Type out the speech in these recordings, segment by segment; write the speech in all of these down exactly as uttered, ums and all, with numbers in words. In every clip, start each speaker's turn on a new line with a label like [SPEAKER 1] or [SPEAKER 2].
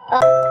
[SPEAKER 1] Oh.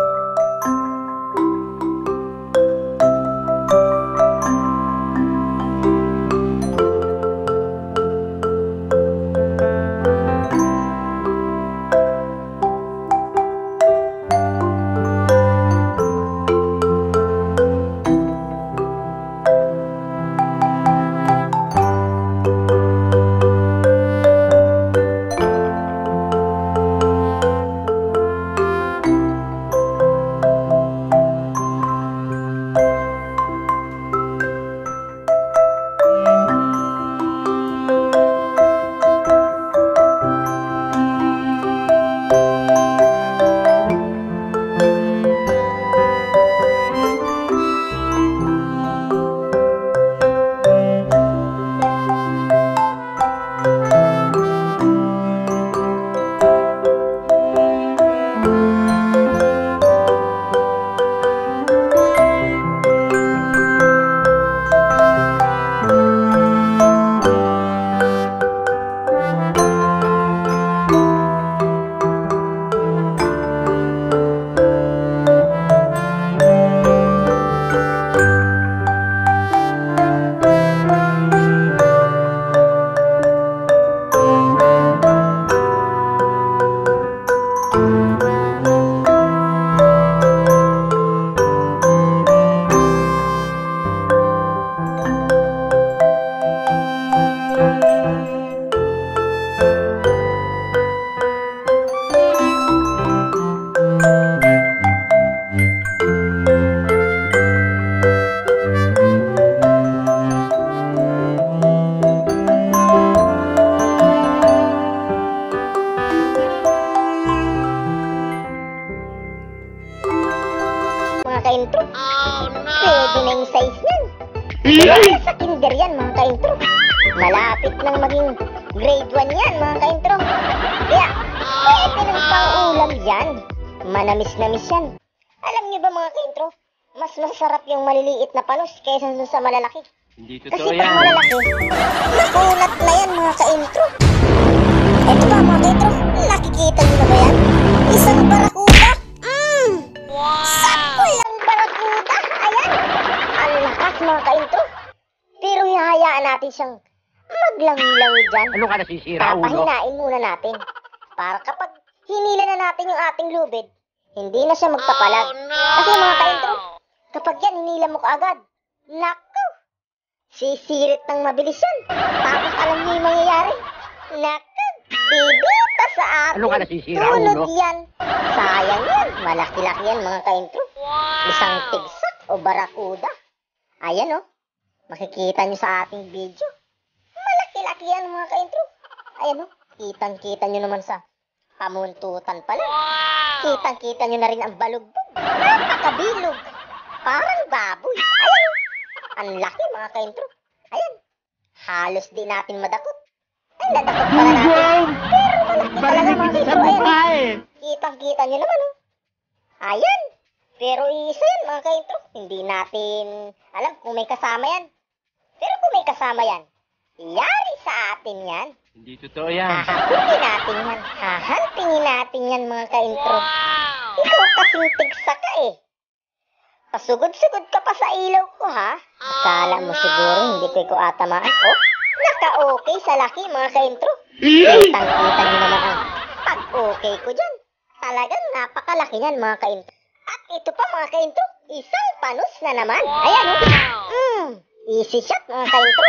[SPEAKER 1] Mga ka-intro, oh, no. Pwede na yung size yan. Pero sa kinder yan mga ka-intro. Malapit nang maging grade one yan mga ka-intro. Kaya pwede nang pang-ulam yan. Manamis-namis yan. Alam niyo ba mga ka-intro, mas masarap yung maliliit na panos kaysa dun sa malalaki.
[SPEAKER 2] Hindi
[SPEAKER 1] Kasi
[SPEAKER 2] totoo
[SPEAKER 1] pag
[SPEAKER 2] yan.
[SPEAKER 1] malalaki, makunat na yan mga ka-intro. Eto ba mga ka-intro, nakikita niyo na ba yan? Isang barakuda. Mmm! Wow! Sapol ang barakuda! Ayan! Ang lakas mga ka-intro. Pero hihayaan natin siyang maglangi-langi dyan.
[SPEAKER 2] Ano ka nasisira, ulo?
[SPEAKER 1] Papahinain muna natin. Para kapag hinila na natin yung ating lubid, hindi na siya magpapalag.
[SPEAKER 2] Oh, no!
[SPEAKER 1] Kasi mga ka-intro, kapag yan hinila mo kaagad, naku! Sisirit ng mabilis yan. Tapos alam niyo yung mangyayari? Naku! Bibita sa atin.
[SPEAKER 2] Ano ka nasisira,
[SPEAKER 1] Tulad
[SPEAKER 2] ulo?
[SPEAKER 1] yan. Sayang yan. Malaki-laki yan mga ka-intro.
[SPEAKER 2] Wow!
[SPEAKER 1] Isang tigsak o barakuda. Ayan o. Makikita nyo sa ating video. Malaki-laki yan mga ka-intro. Ayan o. Kitang-kita nyo naman sa pamuntutan pala.
[SPEAKER 2] Wow!
[SPEAKER 1] Kitang-kita nyo na rin ang balugbog. Napakabilog. Parang baboy. Ayan o. Ang laki mga ka-intro. Ayan. Halos di natin madakot. Ay, nadakot pala natin. Pero malaki talaga mga ka-intro. Ayan. Kitang-kita nyo naman o. Ayan. Pero isa yan mga ka-intro. Hindi natin alam kung may kasama yan. Pero kung may kasama yan, yari sa atin yan.
[SPEAKER 2] Hindi totoo yan.
[SPEAKER 1] Hahakutin natin yan. Hahantingin natin yan mga ka-intro.
[SPEAKER 2] Wow!
[SPEAKER 1] Ikaw kasing tigsa ka eh. Pasugod-sugod ka pa sa ilaw ko ha. Akala mo siguro hindi ko ikaw atamaan. Oh, naka-okay sa laki mga ka-intro. Kitang-kita nyo naman ang pag-okay ko dyan. Talagang napakalaki yan mga ka-intro. At ito pa mga ka-intro, isang panos na naman. Ayan o. Oh. Mm, easy shot mga ka-intro.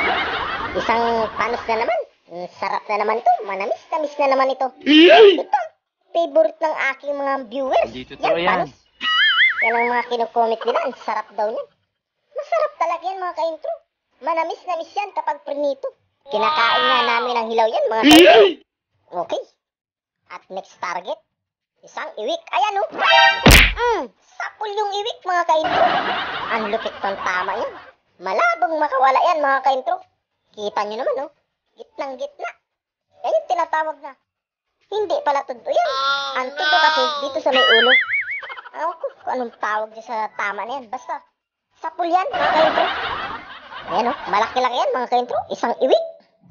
[SPEAKER 1] Isang panos na naman. Mm, sarap na naman ito. Manamis-namis na naman ito. Ito, favorite ng aking mga viewers.
[SPEAKER 2] Hindi totoo yan.
[SPEAKER 1] Panos. Yan ang mga kinukomment nila. Ang sarap daw niyan. Masarap talaga yan mga ka-intro. Manamis-namis yan kapag prinito. Kinakain nga namin ang hilaw yan mga ka-intro. Okay. At next target, isang iwik. Ayan o. Mm, sapul yung iwik mga ka-intro. Ang lupit ng tama yan. Malabong makawala yan mga ka-intro. Kita nyo naman o. Gitnang gitna. Yan yung tinatawag na. Hindi pala tundo yan. Ang tundo kasi dito sa may ulo. Ako ko kung anong tawag dyan sa tama na yan. Basta, sapul yan mga ka-intro. Ayan o. Malaki-laki yan mga ka-intro. Isang iwik.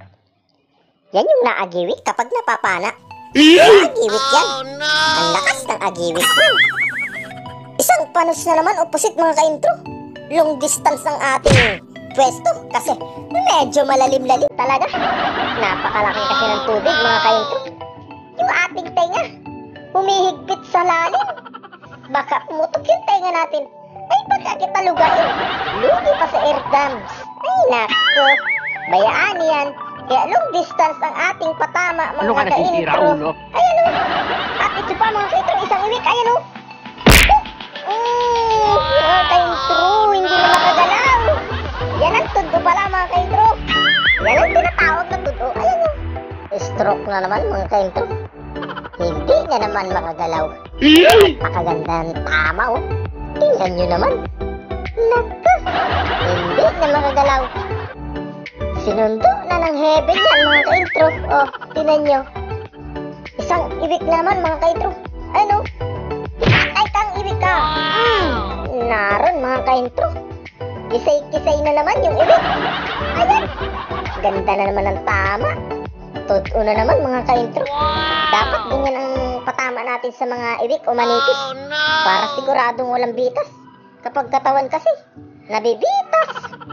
[SPEAKER 1] Yan yung naagiwik kapag napapana. Naagiwik yan. Ang lakas ng ang agiwit yan. Isang panos na naman opposite mga ka-intro. Long distance ang ating pwesto kasi medyo malalim-lalim talaga. Napakalaki kasi ng tubig mga ka-intro. Yung ating tenga humihigpit sa lalim. Baka umutok yung tenga natin. Ay baka kita lugain. Lugi pa sa air dams. Ay nako. Bayaan yan. Kaya long distance ang ating patama mga
[SPEAKER 2] Ano ka nasisira,
[SPEAKER 1] ka-intro.
[SPEAKER 2] ulo?
[SPEAKER 1] Ayan o. At ito pa mga ka-intro, isang iwik. Ayan o. Mm, mga ka-intro, hindi na makagalaw. Yan ang tundo pala mga ka-intro. Yan ang tinatawag na tundo. Ayan o. Stroke na naman mga ka-intro. Hindi na naman makagalaw. Napakaganda ng tama o. Tingnan nyo naman. Naka. Hindi na makagalaw. Sinundo na ng heaven yan mga ka-intro. Oh, tingnan nyo. Isang ibig naman mga ka-intro. Ano? Patay kang ibig ka. Mm. Naroon mga ka-intro. Kisay-kisay na naman yung ibig. Ayan. Ganda na naman ng tama. Totoo na naman mga ka-intro. Dapat ganyan ang patama natin sa mga ibig o manipis. Para siguradong walang bitas. Kapag katawan kasi, nabibitas.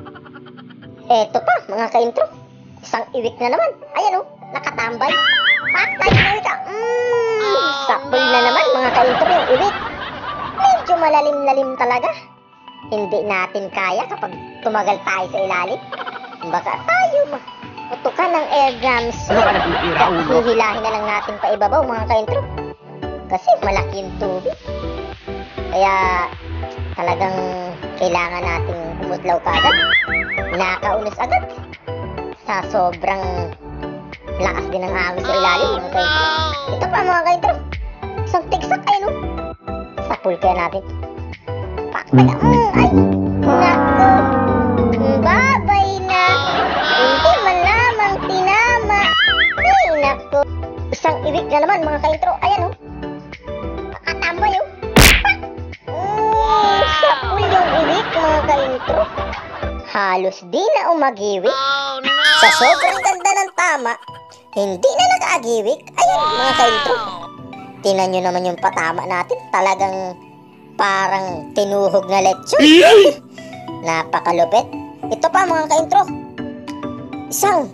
[SPEAKER 1] Eto pa, mga ka-intro. Isang iwik na naman. Ayan o, nakatambay. Patay na iwik ka. Mmm, sapul na naman, mga ka-intro, yung iwik. Medyo malalim-lalim talaga. Hindi natin kaya kapag tumagal tayo sa ilalim. Baka tayo matutukan ng air drums.
[SPEAKER 2] Ano ka nasisira, ulo?
[SPEAKER 1] Hihilahin na lang natin pa ibabaw, mga ka-intro. Kasi malaki yung tubig. Kaya talagang kailangan nating umutlaw kagad. Nakaunos agad sa sobrang lakas din ng agos sa ilalim mga ka-intro. Ito pa mga ka-intro, isang tigsak ay no. Sapul kaya natin. Paktaga, mm, ay naku, babay na. Hindi man lamang tinama. Ay naku, isang ibig na naman mga ka-intro. Ayan o, nakatambay o. Mm, sapul yung ibig mga ka-intro. Halos di na umagiwik.
[SPEAKER 2] Oh, no!
[SPEAKER 1] Sa sobrang ganda ng tama, hindi na nag-agiwik. Ayun, mga ka-intro. Tingnan nyo naman yung patama natin. Talagang parang tinuhog na lechon. Napakalupit. Ito pa, mga ka-intro. Isang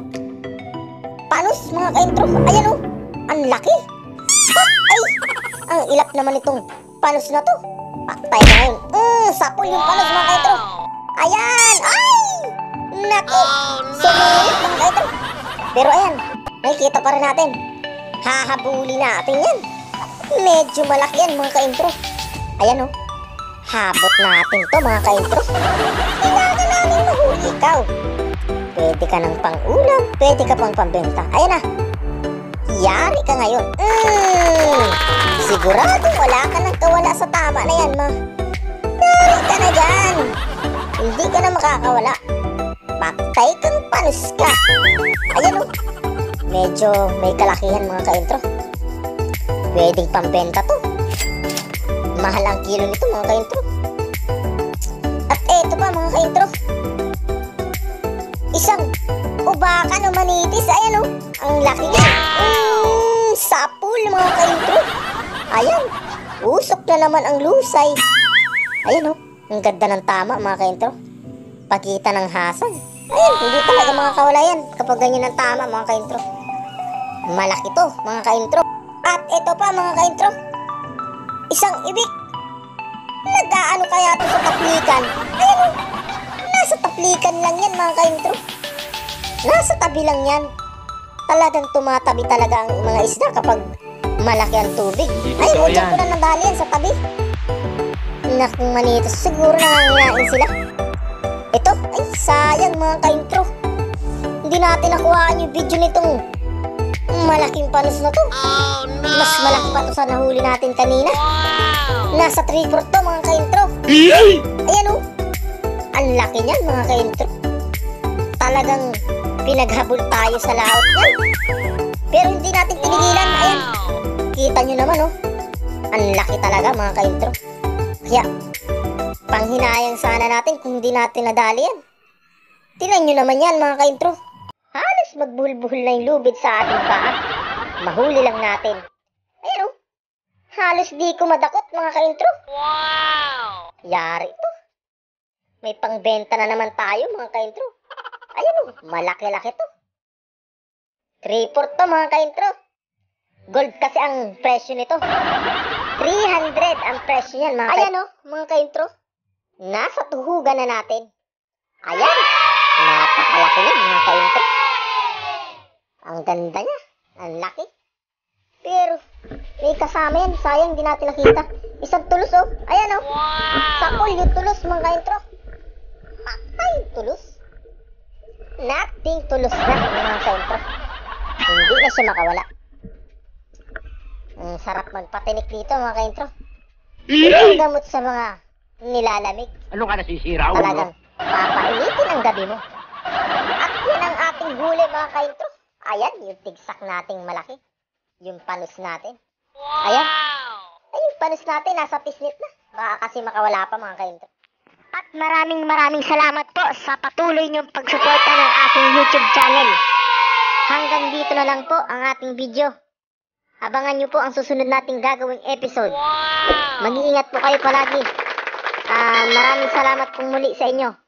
[SPEAKER 1] panos, mga ka-intro. Ayan o, ang laki. Ah, ay, ang ilap naman itong panos na to. Patay na ngayon. Mm, sapul yung panos, mga ka-intro. Ayan! Ay! Naku! Sumingit mga ka-intro. Pero ayan, nakikita pa rin natin. Hahabuli natin yan. Medyo malaki yan mga ka-intro. Ayan o. Habot natin to mga ka-intro. Kailangan namin mahuli ikaw. Pwede ka ng pang-ulam, pwede ka pang pambenta. Ayan na. Yari ka ngayon. Mm, siguradong wala ka nang kawala sa tama na yan, ma. Yari ka na dyan. Hindi ka na makakawala. Patay kang panos ka. Ayan o. Medyo may kalakihan mga ka-intro. Pwedeng pambenta to. Mahal ang kilo nito mga ka-intro. At eto pa mga ka-intro. Isang ubakan o manitis. Ayan o. Ang laki niya. Mm, sapul mga ka-intro. Ayan. Usok na naman ang lusay. Ayan o. Ang ganda ng tama mga ka-intro. Pagkita ng hasag. Ayan, hindi talaga mga kawala yan kapag ganyan ang tama mga ka-intro. Malaki to mga ka-intro. At ito pa mga ka-intro, isang ibig. Nag-aano kaya to sa taplikan? Ayan o, nasa taplikan lang yan mga ka-intro. Nasa tabi lang yan. Talagang tumatabi talaga ang mga isda kapag malaki ang tubig. Ay,
[SPEAKER 2] Totoo
[SPEAKER 1] nandiyan
[SPEAKER 2] yan.
[SPEAKER 1] ko na nadali yan sa tabi. Nakong manitos, siguro nanganginain sila. Ito, ay sayang mga ka-intro. Hindi natin nakuhaan yung video nitong malaking panos na to.
[SPEAKER 2] Oh, no!
[SPEAKER 1] Mas malaki pa to sa nahuli natin kanina.
[SPEAKER 2] Wow!
[SPEAKER 1] Nasa three fourths to mga ka-intro. Ayan o. Ang laki niyan mga ka-intro. Talagang pinaghabol tayo sa laot niyan. Pero hindi natin tinigilan. Ayan. Kita nyo naman o. Ang laki talaga mga ka-intro. Kaya panghinayang sana natin kung hindi natin nadali yan. Tingnan nyo naman yan mga ka-intro. Halos magbuhol-buhol na yung lubid sa ating paa. Mahuli lang natin. Ayan o. Halos di ko madakot mga ka-intro.
[SPEAKER 2] Wow!
[SPEAKER 1] Yari to. May pangbenta na naman tayo mga ka-intro. Ayan o, malaki-laki to. three four to mga ka-intro. Gold kasi ang presyo nito. three hundred ang presyo niyan mga ka-intro. Ayan o, mga ka-intro. Nasa tuhugan na natin. Ayan. Napakalaki niya mga ka-intro. Ang ganda niya. Ang laki. Pero, may kasama yan. Sayang di natin nakita. Isang tulos oh. Ayan oh. Sakol yung tulos mga ka-intro. Patay yung tulos. Nating tulos na mga ka-intro. Hindi na siya makawala. Ang sarap magpatinik dito mga ka-intro. Ang gamot sa mga nilalamig.
[SPEAKER 2] Ano ka nasisira, ulo?
[SPEAKER 1] Talagang papainitin ang gabi mo. At yan ang ating huli mga ka-intro. Ayan, yung tigsak nating malaki. Yung panos natin. Ayan. Ay, yung panos natin nasa pisnit na. Baka kasi makawala pa mga ka-intro. At maraming maraming salamat po sa patuloy niyong pagsuporta ng aking YouTube channel. Hanggang dito na lang po ang ating video. Abangan niyo po ang susunod nating gagawing episode. Mag-iingat po kayo palagi. Ah, maraming salamat pong muli sa inyo.